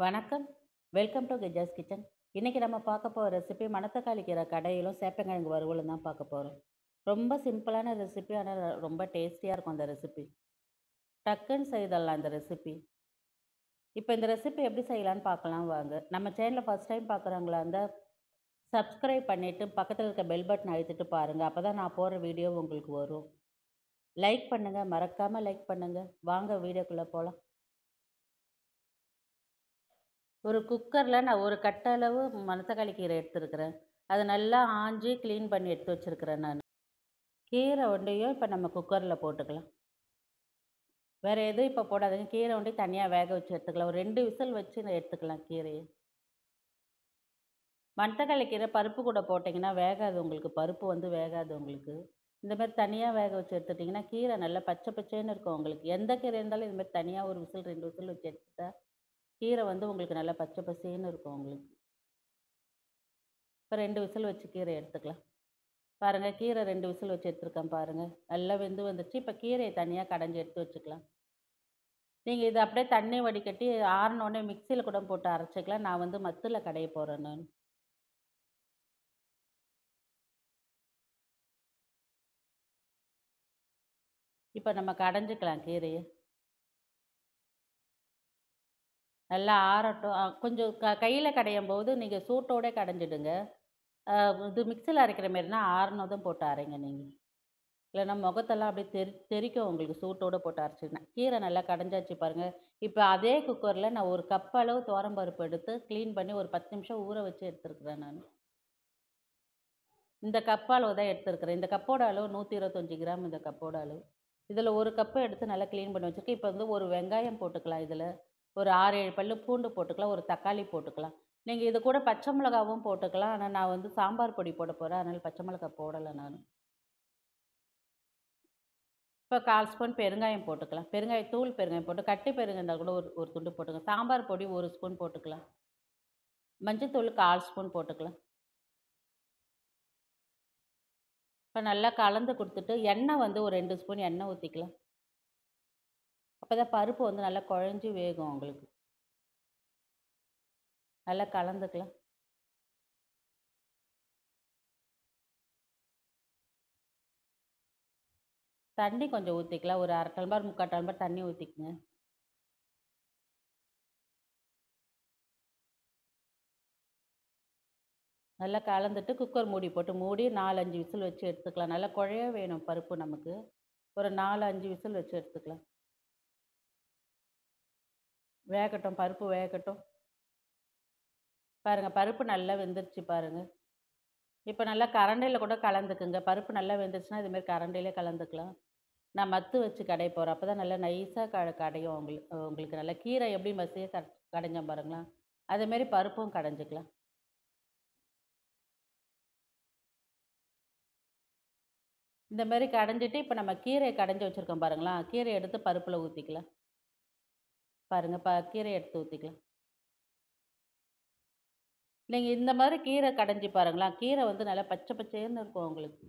வணக்கம். Welcome to கெஜாஸ் kitchen. இன்னைக்கு நம்ம பார்க்க போற ரெசிபி மணத்தக்காளி கீரை கடையிலும் சேப்பங்கிழங்கு வறுவலும் தான் பார்க்க போறோம். ரொம்ப சிம்பிளான ரெசிபி. ஆனா ரொம்ப டேஸ்டியா இருக்கும் அந்த ரெசிபி. டக்குன்னு செய்தரலாம் இந்த ரெசிபி. இப்போ இந்த ரெசிபி எப்படி செய்யலாம்னு பார்க்கலாம் வாங்க. நம்ம சேனலை ஃபர்ஸ்ட் டைம் பார்க்குறவங்களா இருந்தா சப்ஸ்கிரைப் பண்ணிட்டு பக்கத்துல இருக்க பெல் பட்டன் அழுத்திட்டு பாருங்க. அப்பதான் நான் போடுற வீடியோ உங்களுக்கு வரும். லைக் பண்ணுங்க. மறக்காம லைக் பண்ணுங்க. வாங்க வீடியோக்குள்ள போலாம். ஒரு குக்கர்ல நான் ஒரு கட்டளவு மணத்தக்காளி கீரை எடுத்துருக்கிறேன். அத நல்லா ஆஞ்சு கிளீன் பண்ணி எடுத்து வச்சிருக்கிறேன் நானு. கீரை ஒண்டையும் இப்ப நம்ம குக்கர்ல போட்டுக்கலாம். வேற எதுவும் இப்ப போடாதீங்க. கீரை ஒண்டி தனியா வேக வச்சு எடுத்துக்கலாம். ஒரு 2 விசில் வச்சு எடுத்துக்கலாம் கீரைய. மணத்தக்காளி கீரை பருப்பு கூட போட்டீங்கன்னா வேகாது உங்களுக்கு. பருப்பு வேகாது உங்களுக்கு. இந்த மாரி தனியா வேக வச்சு எடுத்துட்டீங்கன்னா, கீரை நல்லா பச்சை பச்சேன்னு இருக்கும் உங்களுக்கு. எந்த கீரை இருந்தாலும் இது மாரி தனியா 1 விசில், 2 விசில் வச்சு எடுத்துட்டா, கீரை உங்களுக்கு நல்லா பச்சை பசேன்னு இருக்கும் உங்களுக்கு. இப்ப 2 விசில் வச்சு கீரை எடுத்துக்கலாம். பாருங்க கீரை 2 விசில் வச்சு எடுத்துருக்கேன் பாருங்க. நல்லா வெந்து வந்துருச்சு. இப்ப கீரைய தனியா கடைஞ்சு எடுத்து வச்சுக்கலாம். நீங்க இத அப்படியே தண்ணி வடிகட்டி ஆறுனோனே மிக்ஸியில கூட போட்டு அரைச்சுக்கலாம். நான் மத்துல கடைய போறேன் நான். இப்ப நம்ம கடைஞ்சுக்கலாம் கீரைய. நல்லா ஆறட்டும். கொஞ்சம் கையில கடையும்போது நீங்க சூட்டோட கடைஞ்சிடுங்க. அ இது மிக்ஸியில அரைக்கிற மாரினா ஆறுனதும் போட்டு அரைங்க நீங்க. இல்லன்னா முகத்தெல்லாம் அப்படியே தெறிக்கும் உங்களுக்கு சூட்டோட போட்டு அரைச்சீங்கன்னா. கீரை நல்லா கடைஞ்சாச்சு பாருங்க. இப்ப அதே குக்கர்ல நான் 1 கப் அளவு துவரம் பருப்பு எடுத்து கிளீன் பண்ணி ஒரு 10 நிமிஷம் ஊற வச்சு எடுத்துருக்கிறேன் நானு. இந்த கப் அளவு தான் எடுத்துருக்கிறேன். இந்த கப்போட அளவு 125 கிராம் இந்த கப்போட அளவு. இதில 1 கப்பு எடுத்து நல்லா கிளீன் பண்ணி வச்சிருக்கேன். இப்ப ஒரு வெங்காயம் போட்டுக்கலாம் இதில. ஒரு 6, 7 பல்லு பூண்டு போட்டுக்கலாம். ஒரு தக்காளி போட்டுக்கலாம். நீங்க இது கூட பச்சை மிளகாவும் போட்டுக்கலாம். ஆனா நான் சாம்பார் பொடி போட போறேன். அதனால பச்சை மிளகா போடல நானு. இப்ப 1/4 ஸ்பூன் பெருங்காயம் போட்டுக்கலாம். பெருங்காயம் போட்டு கட்டி பெருங்காயம் இருந்தா கூட ஒரு ஒரு துண்டு போட்டுங்க. சாம்பார் பொடி 1 ஸ்பூன் போட்டுக்கலாம். மஞ்சத்தூள் 1/4 ஸ்பூன் போட்டுக்கலாம். இப்ப நல்லா கலந்து குடுத்துட்டு, எண்ணெய் ஒரு 2 ஸ்பூன் எண்ணெய் ஊத்திக்கலாம். அப்பதான் பருப்பு நல்லா குழஞ்சு வேகும் உங்களுக்கு. நல்லா கலந்துக்கலாம். தண்ணி கொஞ்சம் ஊத்திக்கலாம். ஒரு 1/2 டம்ளர், 3/4 டம்ளர் தண்ணி ஊத்திக்கங்க. நல்லா கலந்துட்டு குக்கர் மூடி போட்டு மூடி 4, 5 விசில் வச்சு எடுத்துக்கலாம். நல்லா குழைய வேணும் பருப்பு நமக்கு. ஒரு 4, 5 விசில் வச்சு எடுத்துக்கலாம். வேகட்டும், பருப்பு வேகட்டும். பாருங்க பருப்பு நல்லா வெந்துருச்சு பாருங்க. இப்ப நல்லா கரண்டில கூட கலந்துக்குங்க. பருப்பு நல்லா வெந்துருச்சுன்னா, இது மாரி கரண்டிலே கலந்துக்கலாம். நான் மத்து வச்சு கடைய போறேன். அப்பதான் நல்லா நைஸா கடையும் உங்களுக்கு நல்லா கீரை எப்படி மசியா கடைஞ்சேன் பாருங்களா, அதே மாரி பருப்பும் கடைஞ்சுக்கலாம். இந்த மாரி கடைஞ்சிட்டு, இப்ப நம்ம கீரைய கடைஞ்சு வச்சிருக்கோம் பாருங்களா, கீரைய எடுத்து பருப்புல ஊத்திக்கலாம். பாருங்க கீரைய எடுத்து ஊத்திக்கலாம். நீங்க இந்த மாரி கீரை கடைஞ்சு பாருங்களேன், கீரை நல்லா பச்சை பச்சேன்னு இருக்கும் உங்களுக்கு.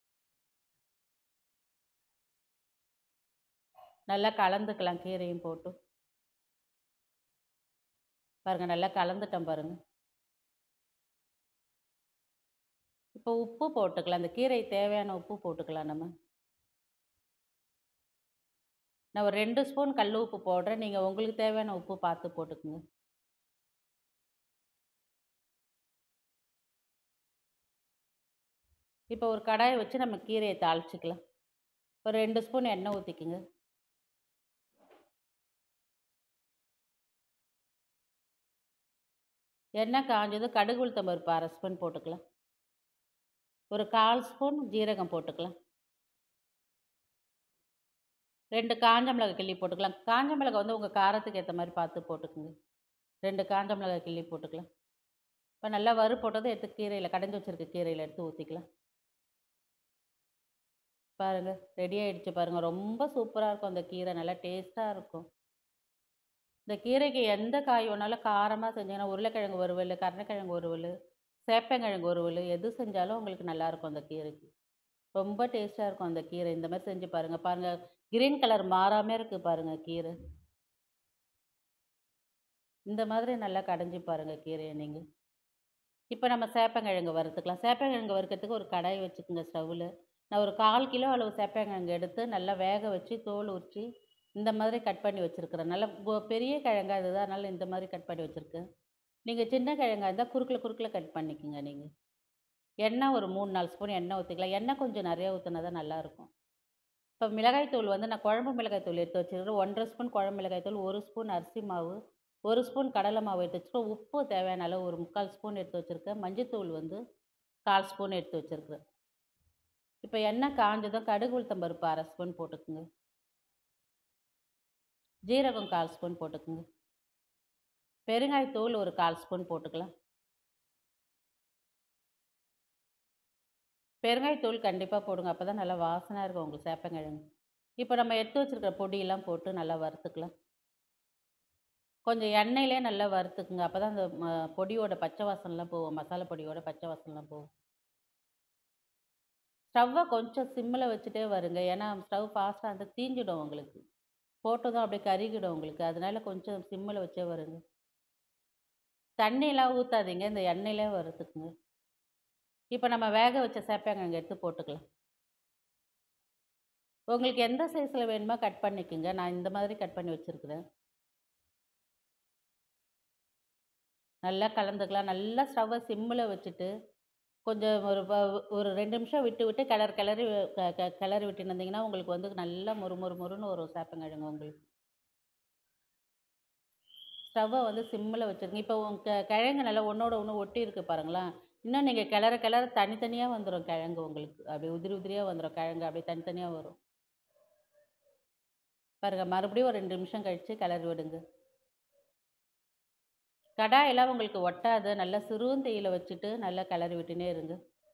நல்லா கலந்துக்கலாம் கீரையும் போட்டு. பாருங்க நல்லா கலந்துட்டேன் பாருங்க. இப்போ உப்பு போட்டுக்கலாம். அந்த கீரை தேவையான உப்பு போட்டுக்கலாம் நம்ம. நான் ஒரு 2 ஸ்பூன் கல் உப்பு போடுறேன். நீங்க உங்களுக்கு தேவையான உப்பு பார்த்து போட்டுக்கங்க. இப்போ ஒரு கடாய வச்சு நம்ம கீரைய தாளிச்சுக்கலாம். ஒரு 2 ஸ்பூன் எண்ணெய் ஊத்திக்கங்க. எண்ணெய் காஞ்சதும் கடுகு உளுத்தம் பருப்பு 1/2 ஸ்பூன் போட்டுக்கலாம். ஒரு 1/4 ஸ்பூன் ஜீரகம் போட்டுக்கலாம். 2 காஞ்ச மிளகாய் கிள்ளி போட்டுக்கலாம். காஞ்ச மிளகாய் உங்க காரத்துக்கு ஏத்த மாரி பார்த்து போட்டுக்கங்க. 2 காஞ்ச மிளகாய் கிள்ளி போட்டுக்கலாம். இப்ப நல்லா போட்டதும் எடுத்து கீரையில கடைஞ்சு வச்சிருக்க கீரையில எடுத்து ஊத்திக்கலாம். பாருங்க ரெடி ஆயிடுச்சு பாருங்க. ரொம்ப சூப்பரா இருக்கும் அந்த கீரை. நல்லா டேஸ்ட்டா இருக்கும். இந்த கீரைக்கு எந்த காய் வேணாலும் காரமா செஞ்சீங்கன்னா, உருளைக்கிழங்கு வறுவலு, கருணைக்கிழங்கு வறுவலு, சேப்பங்கிழங்கு வறுவலு எது செஞ்சாலும் உங்களுக்கு நல்லாயிருக்கும் அந்த கீரைக்கு. ரொம்ப டேஸ்ட்டா இருக்கும் அந்த கீரை. இந்த மாரி செஞ்சு பாருங்க. பாருங்க கிரீன் கலர் மாறாம இருக்கு பாருங்க கீரை. இந்த மாதிரி நல்லா கடைஞ்சி பாருங்கள் கீரையை நீங்கள். இப்போ நம்ம சேப்பங்கிழங்கு வறுத்துக்கலாம். சேப்பங்கிழங்கு வறுக்கிறதுக்கு ஒரு கடாய் வச்சுக்கோங்க ஸ்டவ்வில். நான் ஒரு 1/4 கிலோ அளவு சேப்பங்கிழங்கு எடுத்து நல்லா வேக வச்சு தோல் உரித்து இந்த மாதிரி கட் பண்ணி வச்சுருக்கிறேன். நல்லா பெரிய கிழங்கா இதுதான், அதனால் இந்த மாதிரி கட் பண்ணி வச்சுருக்கேன். நீங்கள் சின்ன கிழங்கா இருந்தால் குறுக்கில் குறுக்கில் கட் பண்ணிக்கோங்க நீங்கள். எண்ணெய் ஒரு 3, 4 ஸ்பூன் எண்ணெய் ஊற்றிக்கலாம். எண்ணெய் கொஞ்சம் நிறையா ஊற்றினா தான் நல்லாயிருக்கும். இப்போ மிளகாய் தூள் வந்து நான் குழம்பு மிளகாய் தூள் எடுத்து வச்சுருக்கிறேன். 1 1/2 ஸ்பூன் குழம்பு மிளகாய் தூள், 1 ஸ்பூன் அரிசி மாவு, 1 ஸ்பூன் கடலை மாவு எடுத்து வச்சுருக்கேன். உப்பு தேவையான அளவு ஒரு 3/4 ஸ்பூன் எடுத்து வச்சுருக்கேன். மஞ்சத்தூள் வந்து 1/4 ஸ்பூன் எடுத்து வச்சுருக்கிறேன். இப்போ எண்ணெய் காஞ்சதும் கடுகு உளுத்தம் பருப்பு 1/2 ஸ்பூன் போட்டுக்குங்க. ஜீரகம் 1/4 ஸ்பூன் போட்டுக்குங்க. பெருங்காயத்தூள் ஒரு 1/4 ஸ்பூன் போட்டுக்கலாம். பெருங்காயத்தூள் கண்டிப்பாக போடுங்க. அப்போ தான் நல்லா வாசனையாக இருக்கும் உங்களுக்கு சேப்பங்கிழங்கு. இப்போ நம்ம எடுத்து வச்சுருக்கிற பொடியெல்லாம் போட்டு நல்லா வறுத்துக்கலாம். கொஞ்சம் எண்ணெயிலே நல்லா வறுத்துக்குங்க. அப்போ தான் அந்த பொடியோட பச்சை வாசனைலாம் போகும். மசாலா பொடியோட பச்சை வாசனைலாம் போகும். ஸ்டவ்வை கொஞ்சம் சிம்மில் வச்சுட்டே வருங்க. ஏன்னா ஸ்டவ் ஃபாஸ்ட்டாக இருந்தால் தீஞ்சிடும் உங்களுக்கு. போட்டதும் அப்படியே கருகிடும் உங்களுக்கு. அதனால கொஞ்சம் சிம்மில் வச்சே வருங்க. தண்ணியெலாம் ஊற்றாதீங்க. இந்த எண்ணெயிலே வறுத்துக்குங்க. இப்போ நம்ம வேக வச்ச சேப்பங்கிழங்கு எடுத்து போட்டுக்கலாம். உங்களுக்கு எந்த சைஸில் வேணுமோ கட் பண்ணிக்கோங்க. நான் இந்த மாதிரி கட் பண்ணி வச்சுருக்கிறேன். நல்லா கலந்துக்கலாம். நல்லா ஸ்டவ்வை சிம்மில் வச்சுட்டு கொஞ்சம் ஒரு 2 நிமிஷம் விட்டு விட்டு கிளறி விட்டுன்னு இருந்தீங்கன்னா உங்களுக்கு வந்து நல்லா மொறுன்னு வரும் சேப்பங்கிழங்கு உங்களுக்கு. ஸ்டவ்வை வந்து சிம்மில் வச்சுருங்க. இப்போ கிழங்கு நல்லா ஒன்றோட ஒன்று ஒட்டி இருக்கு பாருங்களேன். இன்னும் நீங்கள் கிளற தனித்தனியாக வந்துடும் கிழங்கு உங்களுக்கு. அப்படியே உதிரி உதிரியாக வந்துடும் கிழங்கு. அப்படியே தனித்தனியாக வரும் பாருங்க. மறுபடியும் ஒரு 2 நிமிஷம் கழித்து கிளறி விடுங்க. கடாயெல்லாம் உங்களுக்கு ஒட்டாது. நல்லா சிறுந்தீயில வச்சுட்டு நல்லா கிளறி விட்டுனே இருங்க.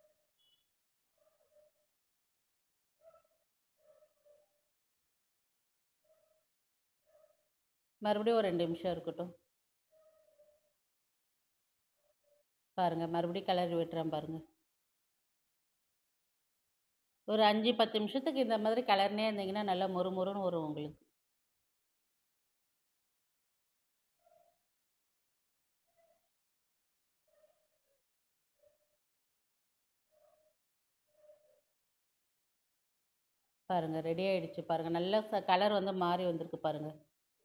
மறுபடியும் ஒரு 2 நிமிஷம் இருக்கட்டும். பாருங்கள், மறுபடியும் கிளறி விட்டுறேன் பாருங்கள். ஒரு 5, 10 நிமிஷத்துக்கு இந்த மாதிரி கிளறினே இருந்தீங்கன்னா நல்லா மொறுன்னு வரும் உங்களுக்கு. பாருங்கள், ரெடி ஆகிடுச்சு பாருங்கள். நல்லா கலர் வந்து மாறி வந்திருக்கு பாருங்கள்.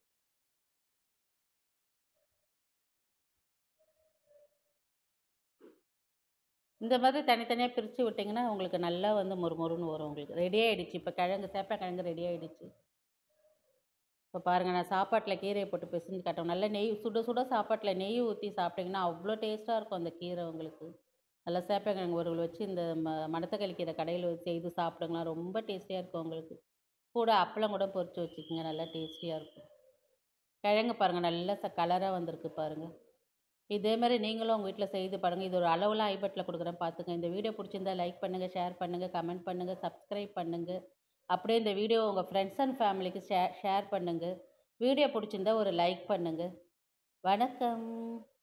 இந்த மாதிரி தனித்தனியாக பிரித்து விட்டிங்கன்னா உங்களுக்கு நல்லா வந்து மொறுன்னு வரும் உங்களுக்கு. ரெடி ஆகிடுச்சு. இப்போ சேப்பக்கிழங்கு ரெடி ஆகிடுச்சு. இப்போ பாருங்கள், நான் சாப்பாட்டில் கீரையை போட்டு பிசைஞ்சு காட்டுவேன். நல்லா நெய் சுட சுட சாப்பாட்டில் நெய் ஊற்றி சாப்பிட்டிங்கன்னா அவ்வளோ டேஸ்ட்டாக இருக்கும் அந்த கீரை உங்களுக்கு. நல்லா சேப்பக்கிழங்கு வறுவல் வச்சு இந்த மணத்தக்காளி கீரை கடையில் செய்து சாப்பிடுங்களா, ரொம்ப டேஸ்டியாக இருக்கும் உங்களுக்கு. கூட அப்பளம் கூட பொரிச்சு வச்சுக்கோங்க, நல்லா டேஸ்டியாக இருக்கும். கிழங்கு பாருங்கள், நல்லா கலராக வந்திருக்கு பாருங்கள். இதே மாதிரி நீங்களும் உங்கள் வீட்டில் செய்து பாருங்கள். இது ஒரு அளவுலாம் ஐபட்டில் கொடுக்குறேன் பார்த்துங்க. இந்த வீடியோ பிடிச்சிருந்தா லைக் பண்ணுங்கள், ஷேர் பண்ணுங்கள், கமெண்ட் பண்ணுங்கள், சப்ஸ்கிரைப் பண்ணுங்கள். அப்படியே இந்த வீடியோ உங்கள் ஃப்ரெண்ட்ஸ் அண்ட் ஃபேமிலிக்கு ஷேர் பண்ணுங்கள். வீடியோ பிடிச்சிருந்தா ஒரு லைக் பண்ணுங்கள். வணக்கம்.